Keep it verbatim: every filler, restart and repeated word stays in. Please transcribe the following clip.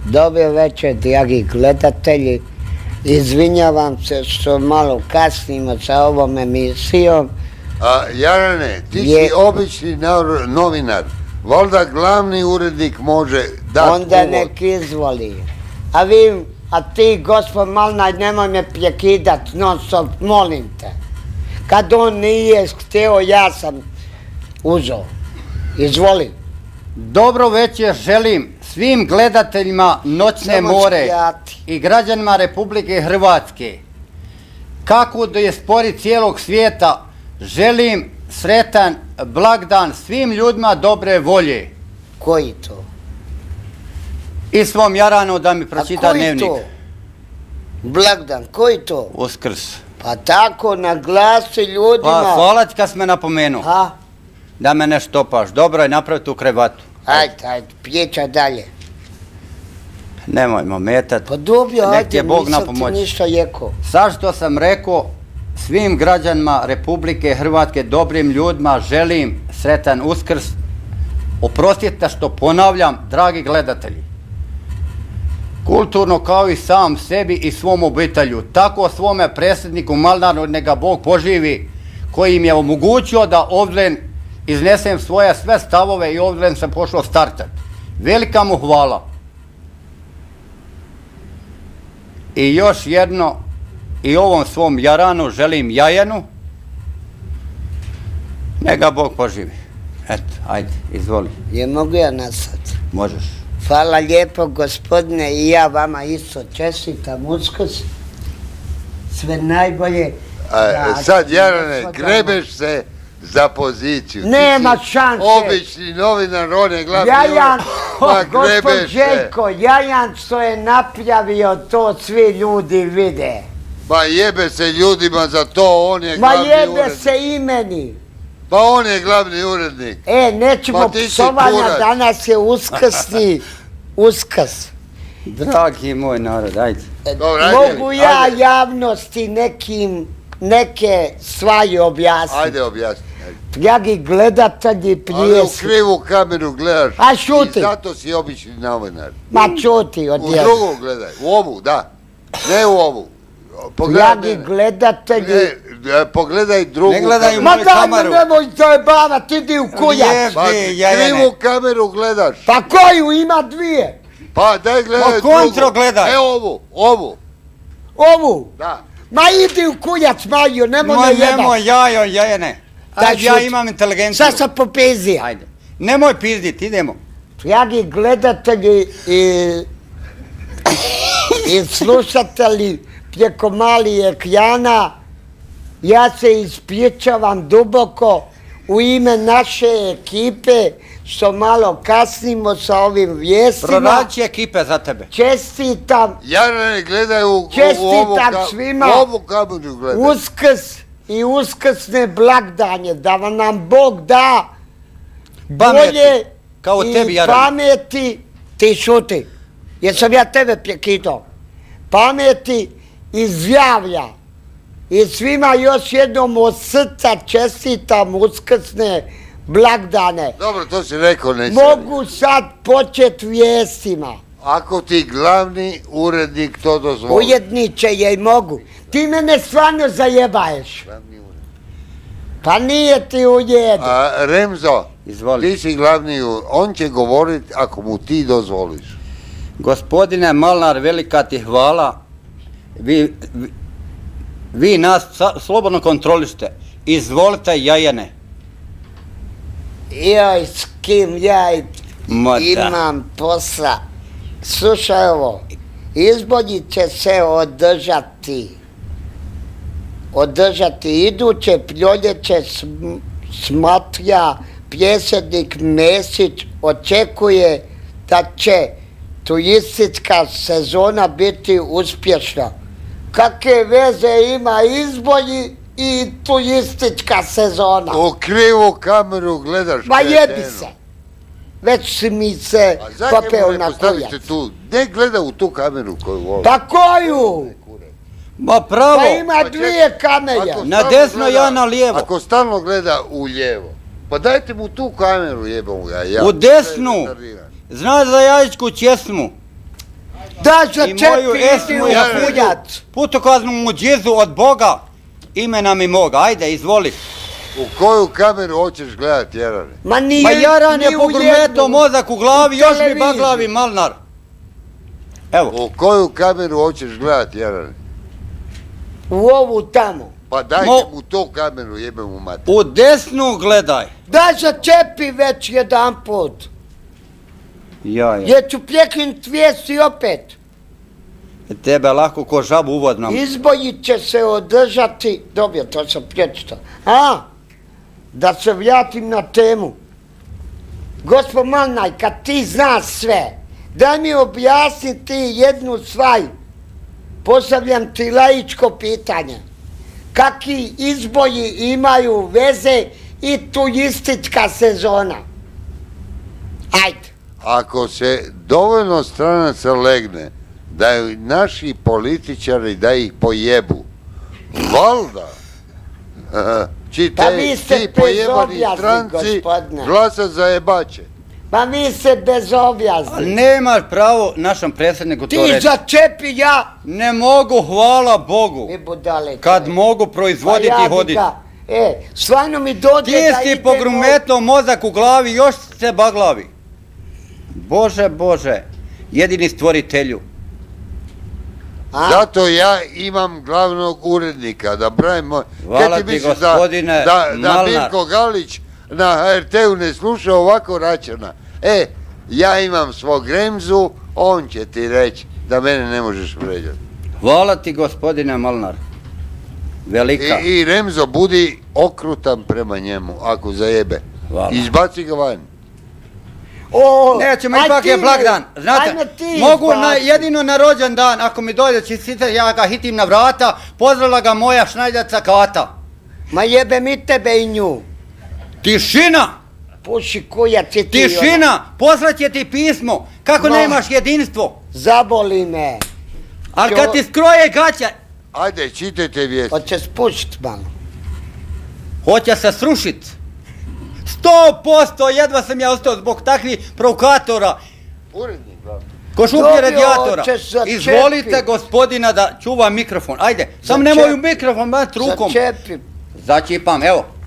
Dobro večer, dragi gledatelji. Izvinjavam se što malo kasnimo sa ovom emisijom. A, Jarane, ti si obični novinar. Valjda glavni urednik može dati uvod. Onda nek izvoli. A vi, a ti, gospod Malnaj, nemoj me prekidat non stop, molim te. Kad on nije htio, ja sam uzeo. Izvoli. Dobro večer želim svim gledateljima Noćne more i građanima Republike Hrvatske. Kako da je spori cijelog svijeta, želim sretan blagdan svim ljudima dobre volje. Koji to? I svom Jaranu da mi pročita dnevnik. A koji to? Blagdan, koji to? Uskrs. Pa tako, naglasi ljudima. Pa hvala ti kad si me napomenuo. Ha? Da me ne štopaš. Dobro je napravi tu krevatu. Ajde, ajde, priča dalje. Nemojmo metat. Pa dobro, ajde, nisam ti ništa rekao. Sad što sam rekao, svim građanima Republike Hrvatske, dobrim ljudima, želim sretan Uskrs. Oprostite što ponavljam, dragi gledatelji. Kulturno kao i sam sebi i svom obitelju. Tako svome predsjedniku Malnaru neka Bog poživi, koji im je omogućio da ovdje iznesem svoje sve stavove i ovdje sam pošao startat. Velika mu hvala. I još jedno, i ovom svom Jaranu želim Jajenu. Neka Bog poživi. Eto, ajde, izvoli. Je mogu ja nasad? Možeš. Hvala lijepo, gospodine, i ja vama isto čestitam Uskrs. Sve najbolje. Sad, Jarane, grebeš se za poziciju. Nema šanse. Obični novinar, on je glavni Jajan, gospod Željko, Jajan što je napravio, to svi ljudi vide. Ma jebe se ljudima za to, on je glavni urednik. Ma jebe se i meni. Pa on je glavni urednik. E, nećemo psovanja, danas je uskrsni Uskrs. Dragi moj narod, ajde. Mogu ja javnosti nekim, neke stvari objasniti. Ajde objasni. Dragi gledatelji, prije... Ali u krivu kameru gledaš. A šuti. I zato si obični novinar. Ma čuti, odjedno. U drugu gledaj, u ovu, da. Ne u ovu. Dragi gledatelji... Pogledaj drugu kameru. Ne gledaj u moju kameru. Ma daj me nemoj zajebavati, idi u kuljac. Pa krivu kameru gledaš. Pa koju, ima dvije. Pa daj gledaj drugu. Ma kontro gledaj. E ovu, ovu. Ovu? Da. Ma idi u kuljac, Majo, nemoj me jebat. Ma nemoj, jajo, Jajene. Ajde, ja imam inteligenciju. Sad sam popizija. Ajde. Nemoj pizdit, idemo. Dragi gledatelji i... i slušatelji preko malih ekrana, ja se ispričavam duboko u ime naše ekipe što malo kasnimo sa ovim vijestima. Pronaći ekipe za tebe. Čestitam. Jarane, gledaj u ovu kameru. Uskrs i uskrsne blagdanje, da vam nam Bog da bolje i pameti. Ti šuti, jer sam ja tebe prekidao. Pameti i zdravlja. I svima još jednom od srca čestitam uskrsne blagdane. Dobro, to si rekao, neće. Mogu sad početi vijestima. Ako ti glavni urednik to dozvoli. Ujedniče je i mogu. Ti mene stvarno zajebaješ. Pa nije ti ujedno. Remzo, ti si glavni urednik. On će govoriti ako mu ti dozvoliš. Gospodine Malnar, velika ti hvala. Vi... Vi nas slobodno kontrolište. Izvolite, Jajene. Joj, s kim ja imam posla. Slušaj ovo, izbori će se održati. Održati iduće proljeće smatra predsjednik Mesić, očekuje da će turistička sezona biti uspješna. Kakve veze ima izbori i turistička sezona? U krivu kameru gledaš. Ma jebi se. Već si mi se popeo na kuljac. Ne gleda u tu kameru koju voli. Pa koju? Ma pravo. Pa ima dvije kamere. Na desno, ja na lijevo. Ako stalno gleda u lijevo, pa dajte mu tu kameru, jebom ga. U desnu. Znaš za jajičku česmu? Da začepi istinu punjac. Putokaznu muđizu od Boga, imena mi moga. Ajde, izvoli. U koju kameru hoćeš gledati, Jarane? Ma nije, Ma Jaran je ni u pogrumetao jednu. mozak u glavi, U još mi televiziju. baglavi malnar. Evo. U koju kameru hoćeš gledati, Jarane? U ovu tamo. Pa dajte Mo- mu tu kameru, jebem mu mater. U desnu gledaj. Da začepi već jedan put. Ja, ja. Jer ću pljekin tvijesti opet. Tebe lako ko žabu uvodnom. Izboji će se održati, dobro, to sam plječitao. A, da se vratim na temu. Gospod Malnaj, kad ti znaš sve, daj mi objasni ti jednu stvar. Postavljam ti laičko pitanje. Kakvi izboji imaju veze i turistička sezona? Ajde. Ako se dovoljno stranaca legne, da je naši političari da ih pojebu, valda, či Pa vi ste ti pojebani bezobrazni, stranci gospodine. glasa za jebače. Pa vi se bezobrazni. Nemaš pravo našom predsjedniku to Ti reći. začepi ja. Ne mogu, hvala Bogu. I budale. Kad čovjek. mogu proizvoditi Pa ja i bi hoditi. ga- E, stvarno mi dođe Ti da si idemo... pogrumetno mozak u glavi, još se baglavi. Bože, Bože, jedini stvoritelju. A? Zato ja imam glavnog urednika, da pravim moj... Hvala Kaj ti, misliš da, gospodine da, da Malnar. Mirko Galić na ha er te u ne sluša ovako Račana? E, ja imam svog Remzu, on će ti reći da mene ne možeš vređati. Hvala ti, gospodine Malnar. Velika. I, I Remzo, budi okrutan prema njemu, ako zajebe. Hvala. Izbaci ga van. O, Nećemo, aj ipak ti je me- blagdan. Znate, ajme ti mogu na, izbaci. jedino na rođen dan, ako mi dođe čestitati, ja ga hitim na vrata, pozdravila ga moja šnajljaca Kata. Ma jebe mi tebe i nju. Tišina! Puši kuja ti ti ono. Tišina! Poslaće ti pismo, kako No. nemaš jedinstvo. Zaboli me. Ali Jo- kad ti skroje gaća, Ajde, čitajte vijesti. Hoće spušt malo. hoće se srušit. Sto posto jedva sam ja ostao zbog takvih provokatora. Urednik, glavno. Ko šuplje Dobio, radijatora. hoćeš začepi. Izvolite gospodina da čuva mikrofon. Ajde, sam Začep- nemoj u mikrofon, bat rukom. Začepi. Začipam, evo.